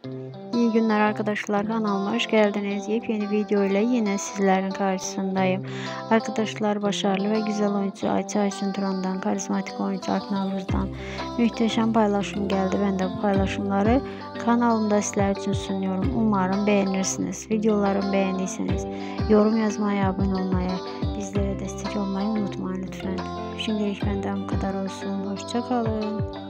İyi günler arkadaşlar, kanalıma hoş geldiniz. Yepyeni video ile yine sizlerin karşısındayım. Arkadaşlar, başarılı ve güzel oyuncu Ayça Ayşin Turan'dan, karizmatik oyuncu Akın Alır'dan muhteşem paylaşım geldi. Ben de bu paylaşımları kanalımda sizler için sunuyorum. Umarım beğenirsiniz. Videolarımı beğendiyseniz yorum yazmayı, abone olmayı, bizlere destek olmayı unutmayın lütfen. Şimdilik benden bu kadar olsun. Hoşça kalın.